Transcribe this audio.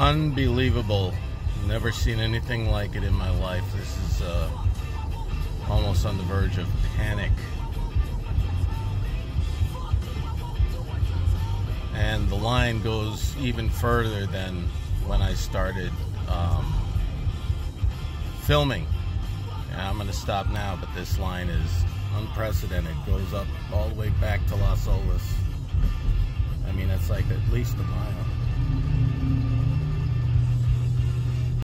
Unbelievable. Never seen anything like it in my life. This is almost on the verge of panic. And the line goes even further than when I started filming. Yeah, I'm going to stop now, but this line is unprecedented. Goes up all the way back to Las Olas. I mean, it's like at least a mile.